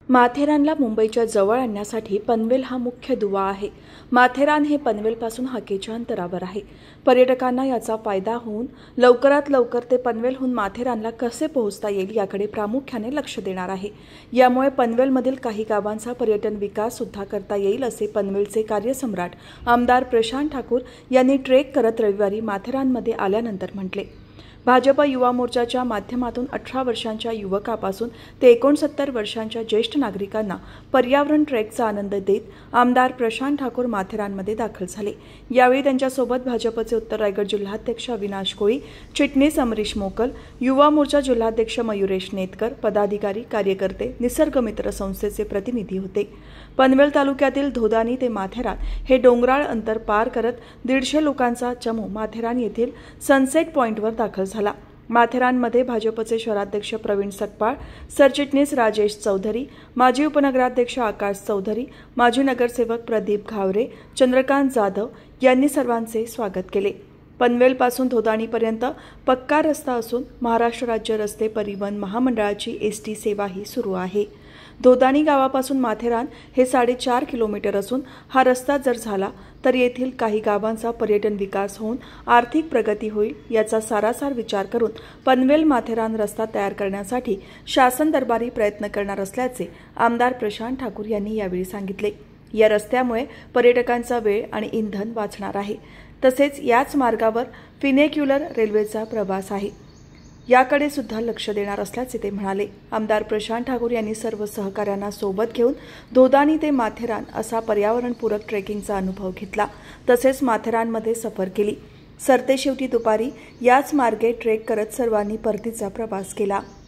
माथेरानला मुंबईच्या जवळ आणण्यासाठी पनवेल हा मुख्य दुवा आहे। माथेरान हे पनवेलपासून हाकेच्या अंतरावर आहे। पर्यटकांना याचा फायदा होऊन लवकरात लवकर ते पनवेलहून माथेरानला कसे पोहोचता येईल याकडे प्रामुख्याने लक्ष देणार आहे। यामुळे पनवेलमधील काही गावांचा पर्यटन विकास सुद्धा करता येईल असे पनवेलचे कार्यसम्राट आमदार प्रशांत ठाकूर यांनी ट्रेक करत रविवारी माथेरानमध्ये आल्यानंतर म्हटले। भाजप युवा मोर्चाच्या माध्यमातून 18 वर्षांच्या युवकापासून ते 69 वर्षांच्या ज्येष्ठ नागरिकांना पर्यावरण ट्रेकचा आनंद देत आमदार प्रशांत ठाकूर माथेरानमध्ये दाखल झाले। यावेळी त्यांच्यासोबत भाजपचे उत्तर रायगड जिल्हाध्यक्ष अविनाश कोळी, चिटणीस अमरीश मोकल, युवा मोर्चा जिल्हाध्यक्ष मयुरेश नेतकर, पदाधिकारी, कार्यकर्ते, निसर्ग मित्र संस्थेचे प्रतिनिधी होते। पनवेल तालुक्यातील धोदानी ते माथेरान हे डोंगराळ अंतर पार करत 150 लोकांचा चमू माथेरान येथील सनसेट पॉइंटवर दाखल झाला। माथेरानमध्ये भाजपचे शहराध्यक्ष प्रवीण सकपाळ, सरचिटणीस राजेश चौधरी, माजी उपनगराध्यक्ष आकाश चौधरी, माजी नगरसेवक प्रदीप घावरे, चंद्रकांत जाधव यांनी सर्वांचे स्वागत केले। पनवेलपासून धोदाणीपर्यंत पक्का रस्ता असून महाराष्ट्र राज्य रस्ते परिवहन महामंडळाची एसटी सेवाही सुरू आहे। धोदाणी गावापासून माथेरान हे 4.5 किलोमीटर असून हा रस्ता जर झाला तर येथील काही गावांचा पर्यटन विकास होऊन आर्थिक प्रगती होईल। याचा सारासार विचार करून पनवेल माथेरान रस्ता तयार करण्यासाठी शासन दरबारी प्रयत्न करणार असल्याचे आमदार प्रशांत ठाकूर यांनी यावेळी सांगितले। या रस्त्यामुळे पर्यटकांचा वेळ आणि इंधन वाचणार आहे। तसेच याच मार्गावर फिनेक्युलर रेल्वेचा प्रवास आहे, याकडे सुद्धा लक्ष देणार असल्याचे ते म्हणाले। आमदार प्रशांत ठाकूर यांनी सर्व सहकाऱ्यांना सोबत घेऊन धोदाणी ते माथेरान असा पर्यावरणपूरक ट्रेकिंगचा अनुभव घेतला। तसेच माथेरानमध्ये सफर केली। सरतेशेवटी दुपारी याच मार्गे ट्रेक करत सर्वांनी परतीचा प्रवास केला।